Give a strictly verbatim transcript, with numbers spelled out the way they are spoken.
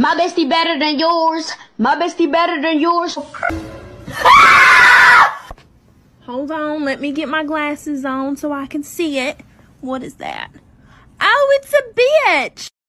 My bestie better than yours. My bestie better than yours. Hold on, let me get my glasses on so I can see it. What is that? Oh, it's a bitch!